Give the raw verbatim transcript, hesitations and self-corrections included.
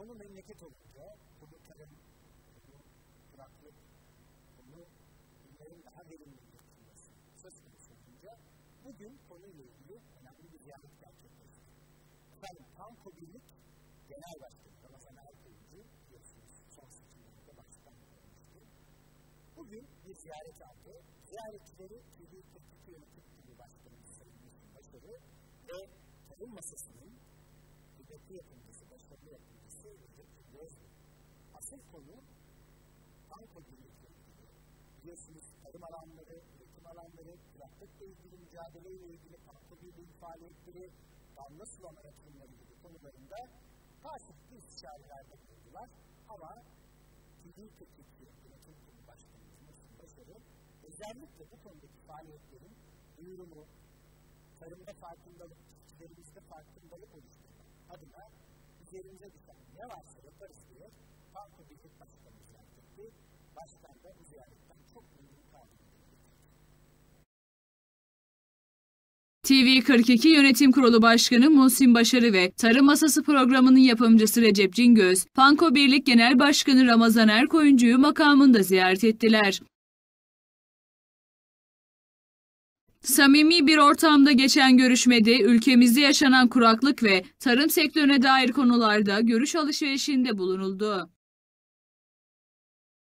konu memleket olunca, konu tarım, konu kuraklık, konu bunların daha verimli üretilmesi söz konusu olunca bugün konuyla ilgili önemli bir ziyaret gerçekleşti. Efendim, Panko Birlik Genel Başkanı Ramazan Erkoğlu'cu biliyorsunuz son seçimlerde başkan olmuştu. Bugün bir ziyaret aldı. Ziyaretçileri T V kırk iki Yönetim Kurulu Başkanımız Sayın Muhsin Başarı ve tarım masasının kıymetli yapımcısı, başarılı yapımcısı Recep Cingöz'dü. Asıl konu Panko Birlik'le ilgili. Biliyorsunuz tarım alanları, üretim alanları, kuraklıkla ilgili mücadeleyle ilgili Panko Birlik'in faaliyetleri, damla sulama yatırımları gibi konularında karşılıklı istişarelerde bulundular. Ama T V kırk iki Yönetim Kurulu Başkanımız Muhsin Başarı özellikle bu konudaki faaliyetlerin duyurumu, tarımda farkındalık, çiftçilerimizde farkındalık oluşturmak adına üzerimize düşen ne varsa yaparız diye Panko Birlik Başkanı ziyaret etti. Başkan da bu ziyaretten çok memnun kaldığını belirtti. T V kırk iki Yönetim Kurulu Başkanı Muhsin Başarı ve Tarım Masası programının yapımcısı Recep Cingöz, Panko Birlik Genel Başkanı Ramazan Erkoğlu'yu makamında ziyaret ettiler. Samimi bir ortamda geçen görüşmede ülkemizde yaşanan kuraklık ve tarım sektörüne dair konularda görüş alışverişinde bulunuldu.